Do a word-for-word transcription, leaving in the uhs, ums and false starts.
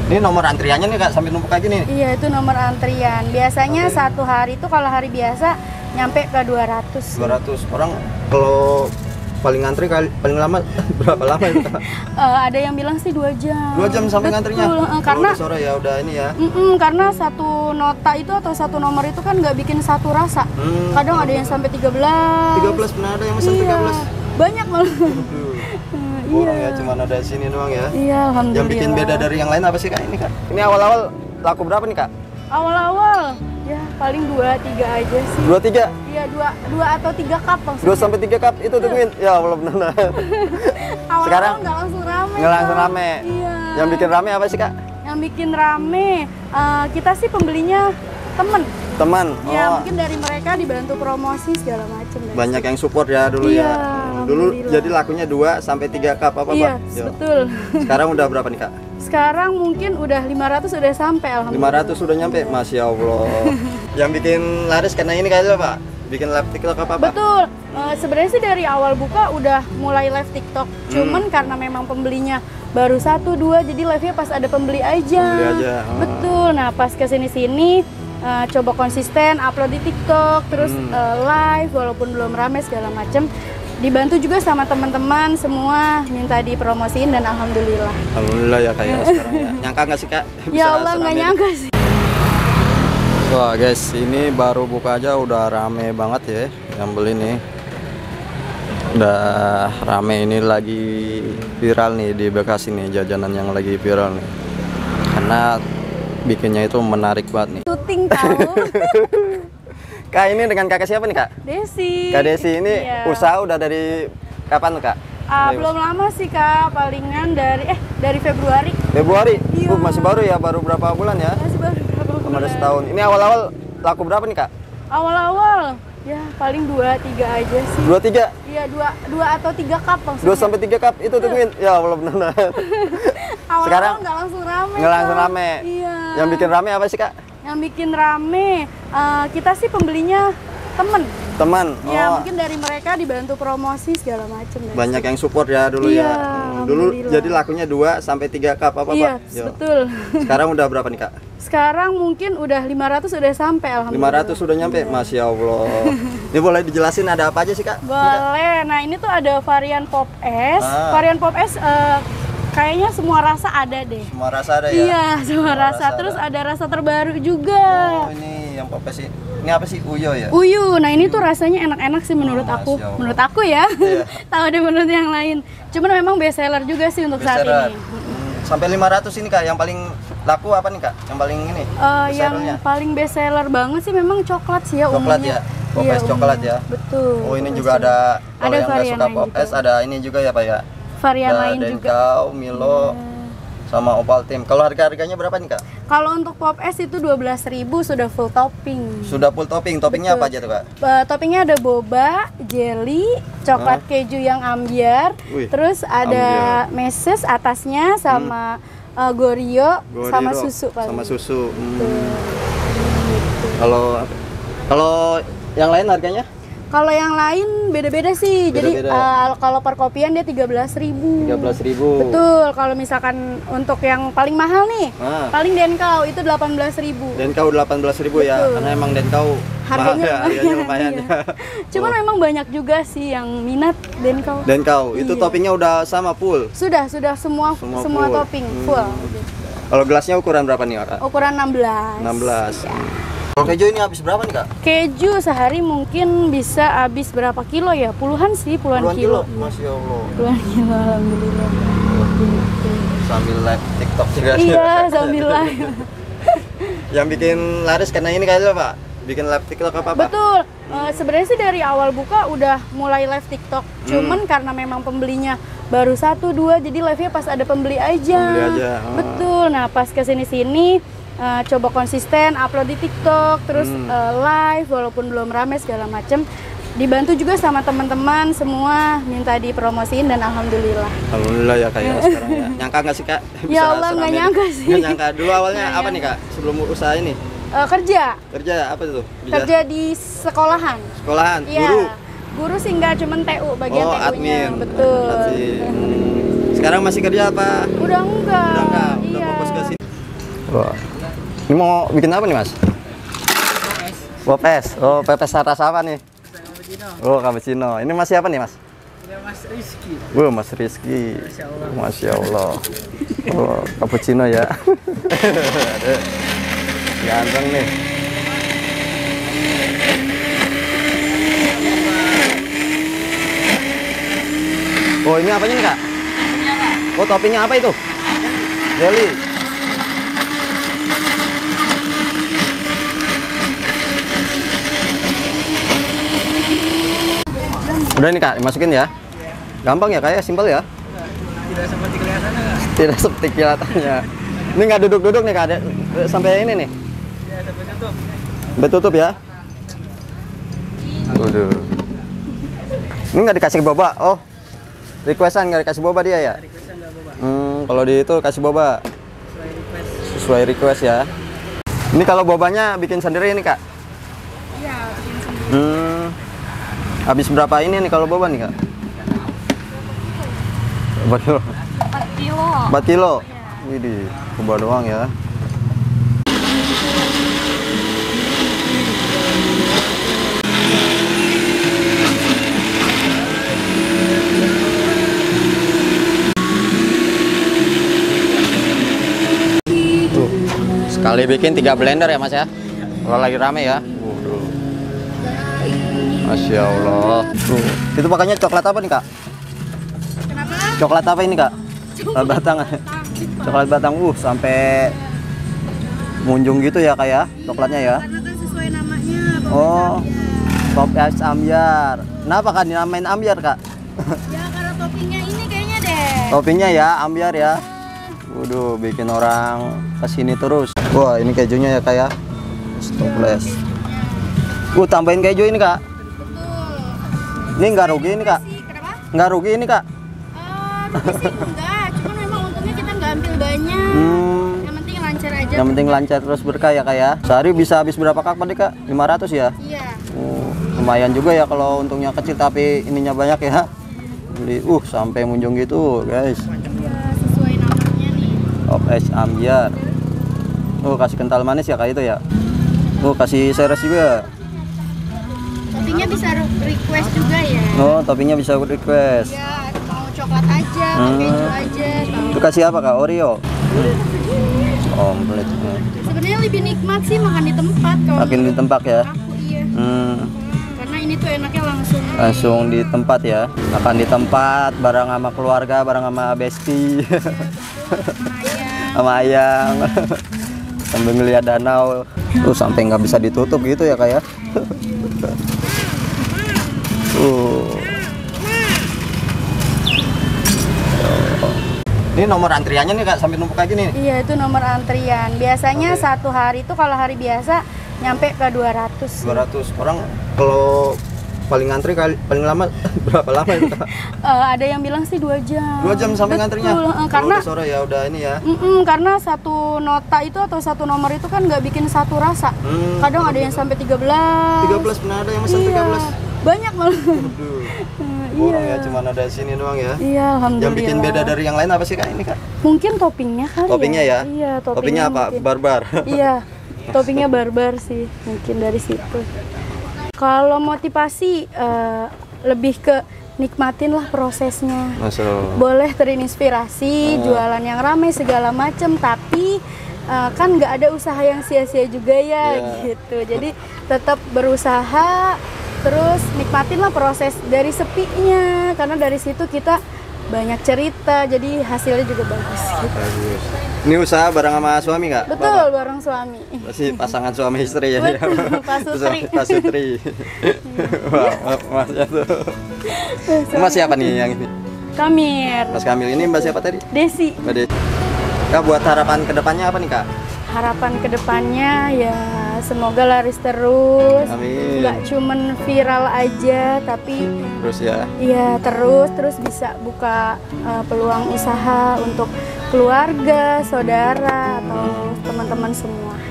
Ini nomor antriannya nih Kak, sampai numpuk kayak gini. Iya, itu nomor antrian. Biasanya Oke. satu hari itu kalau hari biasa nyampe ke dua ratus. dua ratus orang. Kalau paling ngantri kali paling lama berapa lama itu Kak? Uh, ada yang bilang sih dua jam. Dua jam sampai Betul, ngantrinya. uh, Kalau karena udah sore ya udah ini ya. mm-mm, karena satu nota itu atau satu nomor itu kan nggak bikin satu rasa. Hmm. Kadang ada yang sampai tiga belas. tiga belas pernah ada yang mesen Iya, tiga belas. banyak malah. Aduh. Iya. Kurang ya, cuman ada di sini doang ya. Iya, alhamdulillah. Yang bikin beda dari yang lain apa sih Kak ini Kak? Ini awal-awal laku berapa nih Kak? Awal-awal ya paling dua tiga aja sih. Dua tiga? Iya, dua dua atau tiga cup maksudnya. Dua sampai tiga cup itu tungguin. Ya Allah benar. Awal-awal Sekarang nggak langsung rame. nggak langsung Kak. rame. Iya. Yang bikin rame apa sih Kak? Yang bikin rame eh, kita sih pembelinya temen. Teman. Ya Oh, mungkin dari mereka dibantu promosi segala macam. banyak yang support ya dulu Iya, ya. Dulu alhamdulillah. jadi lakunya dua sampai tiga cup apa Iya, Pak? Yo. betul. Sekarang udah berapa nih Kak? Sekarang mungkin udah lima ratus udah sampai alhamdulillah. lima ratus sudah nyampe. Masya Allah. Yang bikin laris karena ini kayaknya Pak. Bikin live TikTok apa Pak? Betul. Eh, sebenarnya sih dari awal buka udah mulai live TikTok. Hmm. Cuman karena memang pembelinya baru satu dua jadi live-nya pas ada pembeli aja. Pembeli aja. Ah. Betul. Nah, pas kesini sini eh, coba konsisten upload di TikTok, terus Hmm. eh, live walaupun belum rame segala macem. Dibantu juga sama teman-teman semua minta dipromosiin dan alhamdulillah. Alhamdulillah ya Kak ya sekarang ya. Nyangka nggak sih Kak? Bisa Ya Allah, nggak seramai ini? nyangka sih. Wah guys, ini baru buka aja udah rame banget ya yang beli nih. Udah rame, ini lagi viral nih di Bekasi nih, jajanan yang lagi viral nih. Karena bikinnya itu menarik banget nih. Syuting tahu. Kak, ini dengan kakak siapa nih Kak? Desi. Kak Desi ini Iya. usaha udah dari kapan tuh Kak? Ah, Dari belum lama sih Kak, palingan dari eh dari Februari. Februari? Iya. Uh, masih baru ya, baru berapa bulan ya? Masih baru berapa Belum bulan. ada setahun. Ini awal-awal laku berapa nih Kak? Awal-awal ya paling dua tiga aja sih. Dua tiga? Iya, dua dua atau tiga cup maksudnya. Dua sampai tiga cup itu tungguin. Ya Allah benar. Awal-awal Sekarang nggak langsung rame. nggak langsung Kak. rame. Iya. Yang bikin rame apa sih Kak? Yang bikin rame eh, kita sih pembelinya temen. Teman. Ya Oh, mungkin dari mereka dibantu promosi segala macam. banyak yang support ya dulu Iya, ya. Hmm, Dulu alhamdulillah. jadi lakunya dua sampai tiga cup apa Iya, Pak? Yo. betul. Sekarang udah berapa nih Kak? Sekarang mungkin udah lima ratus udah sampai alhamdulillah. lima ratus sudah nyampe. Masya Allah. Ini boleh dijelasin ada apa aja sih Kak? Boleh. Nah, ini tuh ada varian Pop S. Ah. Varian Pop S eh, kayaknya semua rasa ada deh. Semua rasa ada ya? Iya, semua Semua rasa. rasa Terus ada. ada rasa terbaru juga. Oh, ini yang Papa sih. Ini apa sih? Uyo ya? Uyu. Nah, ini tuh rasanya enak-enak sih menurut Oh, aku. Masya Allah. Menurut aku ya. Iya. Tahu deh menurut yang lain. Cuman memang best seller juga sih untuk saat Bicara. ini. Hmm, sampai lima ratus ini Kak, yang paling laku apa nih Kak? Yang paling ini? Eh, yang bestsellernya? paling best seller banget sih memang coklat sih ya Coklat umumnya. ya? Pop Iya, es coklat umumnya. ya? Betul. Oh, ini Pop juga es ada, coklat. kalau Ada yang nggak varian suka lain Pop juga. es ada ini juga ya Pak ya? Varian Ada lain juga. Denkau, Milo, sama Ovaltine. Kalau harga-harganya berapa nih Kak? Kalau untuk Pop es itu dua belas ribu sudah full topping. Sudah full topping, toppingnya apa aja tuh Kak? Eh, toppingnya ada boba, jelly, coklat Hah? keju yang ambiar, Wih, terus ada meses atasnya sama eh, Goreo, Goriro, sama susu paling. Sama susu. Hmm. Tuh. Kalau kalau yang lain harganya? Kalau yang lain beda-beda sih. Jadi Beda-beda. eh, kalau per kopian dia tiga belas ribu. tiga belas ribu. Betul. Kalau misalkan untuk yang paling mahal nih, Ah. paling Denkau itu delapan belas ribu. Denkau delapan belas ribu ya, Betul. karena emang Denkau mahal Harganya ya, harganya lumayan iya. ya. Cuman Oh. memang banyak juga sih yang minat Denkau. Denkau, itu Iya. toppingnya udah sama full. Sudah, sudah semua Semua semua, full. topping Hmm. full. Kalau gelasnya ukuran berapa nih Kak? Ukuran enam belas. enam belas. Ya. Kalau keju ini habis berapa nih Kak? Keju sehari mungkin bisa habis berapa kilo ya? Puluhan sih, puluhan, Puluhan kilo. kilo. Masya Allah. Puluhan kilo, alhamdulillah. Sambil live TikTok juga. Iya, sambil live. Yang bikin laris karena ini kayaknya Pak? Bikin live TikTok apa Pak? Betul. Eh, sebenarnya sih dari awal buka udah mulai live TikTok. Hmm. Cuman karena memang pembelinya baru satu dua jadi live-nya pas ada pembeli aja. Pembeli aja, ah. Betul. Nah, pas kesini-sini eh, coba konsisten upload di TikTok, terus Hmm. eh, live walaupun belum rame segala macem. Dibantu juga sama teman-teman semua minta dipromosiin dan alhamdulillah. Alhamdulillah ya Kak ya sekarang ya. Nyangka nggak sih Kak? Ya Allah, nggak seramai ini? nyangka sih. Nggak nyangka. Dulu awalnya Nggak apa nih Kak? Sebelum usaha ini? Eh, kerja, Kerja apa tuh? Bisa? kerja di sekolahan. Sekolahan, Iya. guru. Guru sih nggak cuman T U bagian Oh, T U-nya. admin. Betul. Admin. Sekarang masih kerja apa? Udah enggak. Udah enggak, udah Iya. fokus ke sini. Wah. Ini mau bikin apa nih, Mas? Pepes. Oh, pepes rasa apa nih? Oh, cappuccino. Ini Mas siapa nih, Mas? Ini Mas Rizky. Wah, Mas Rizky. Masya Allah. Masya Allah. Oh, cappuccino ya. Aduh. Ganteng nih. Oh, ini apanya nih, Kak? Oh, toppingnya apa itu? Jelly. Udah nih, Kak, dimasukin ya. Gampang ya, kayak simpel ya. Tidak seperti kelihatannya nggak? Tidak seperti kelihatannya. Ini nggak duduk-duduk nih, Kak. Sampai ini nih. Ya, sampai tutup. Sampai tutup ya. Waduh. Ini nggak dikasih boba. Oh, requestan nggak dikasih boba dia ya? Requestan nggak boba. Hmm, kalau di itu kasih boba. Sesuai request. Sesuai request ya. Ini kalau bobanya bikin sendiri ini, Kak? Iya, bikin sendiri. Hmm. Habis berapa ini nih kalau boba nih, Kak? Berapa kilo? empat kilo. empat kilo. Widih, boba doang ya. Tuh, sekali bikin tiga blender ya, Mas ya? Kalau lagi rame ya. Waduh. Masya Allah. Tuh, itu pakainya coklat apa nih, Kak? Kenapa? Coklat apa ini, Kak? Coklat batang. Coklat batang. Uh, sampai munjung gitu ya, Kak ya? Coklatnya ya. Karena kan sesuai namanya. Oh. Pop es ambyar. Kenapa kan dinamain ambyar, Kak? Ya karena toppingnya ini kayaknya deh. Toppingnya ya ambyar ya. Waduh, bikin orang kesini terus. Wah, ini kejunya ya, Kak ya. Stoples. Uh, tambahin keju ini, Kak. Betul. Ini nggak rugi ini, Kak? Sih, kenapa? Nggak rugi ini, Kak? Eh, rugi sih enggak. Cuman memang untungnya kita nggak ambil banyak. Hmm. Yang penting lancar aja. Yang penting lancar terus berkah ya, Kak ya. Sehari bisa habis berapa kak tadi, Kak? lima ratus ya? Iya. Uh, lumayan juga ya kalau untungnya kecil tapi ininya banyak ya. Beli uh sampai munjung gitu, guys. Iya, sesuai namanya nih. Pop es ambyar. Oh, kasih kental manis ya, Kak itu ya. Oh, kasih seres juga. Toppingnya bisa re- request juga ya. Oh, toppingnya bisa request. Ya, mau coklat aja, mau Hmm. keju aja. Itu kasih apa, Kak? Oreo. Komplit. Sebenarnya lebih nikmat sih makan di tempat kalau Makin di tempat ya. aku iya. Hmm. Karena ini tuh enaknya langsung. Langsung di tempat ya. Makan di tempat bareng sama keluarga, bareng sama besti. Ayam. Sama ayam. Sambil ngeliat danau. Tuh sampai nggak bisa ditutup gitu ya, Kak ya. Tuh. Ini nomor antriannya nih, Kak, sampai numpuk kayak gini. Iya, itu nomor antrian. Biasanya satu hari itu kalau hari biasa nyampe ke dua ratus. dua ratus orang. Kalau paling ngantri kali paling lama berapa lama itu, Kak? Eh, ada yang bilang sih dua jam. dua jam sampai ngantrinya. Betul, eh, Oh, karena udah sore ya udah ini ya. Mm-mm, karena satu nota itu atau satu nomor itu kan nggak bikin satu rasa. Hmm, Kadang ada yang sampai tiga belas. tiga belas pernah ada yang pesan Iya, tiga belas. banyak malah. Aduh. Kurang ya, cuma ada sini doang ya. Iya, alhamdulillah. Yang bikin beda dari yang lain apa sih, Kak, ini, Kak? Mungkin toppingnya kali Toppingnya ya? Iya, toppingnya, Toppingnya apa? mungkin. Barbar. Iya, toppingnya barbar sih, mungkin dari situ. Kalau motivasi eh, lebih ke nikmatin lah prosesnya. Masuk. Boleh terinspirasi, Oh. jualan yang ramai segala macem, tapi eh, kan nggak ada usaha yang sia-sia juga ya, Iya. gitu. Jadi tetap berusaha, terus nikmatin lah proses dari sepinya, karena dari situ kita banyak cerita, jadi hasilnya juga bagus. Gitu. Bagus. Ini usaha bareng sama suami, Kak? Betul, bareng suami. Masih pasangan suami istri ya. Betul, Pak Sutri. Pak Sutri. Wah, Masnya tuh. Mas siapa nih yang ini? Kamir, Mas Kamil ini Mbak siapa tadi? Desi. Mbak Desi. Kak, buat harapan kedepannya apa nih, Kak? Harapan kedepannya ya semoga laris terus. Amin. Nggak cuman viral aja, tapi Terus ya. ya terus terus bisa buka uh, peluang usaha untuk keluarga, saudara atau teman-teman semua.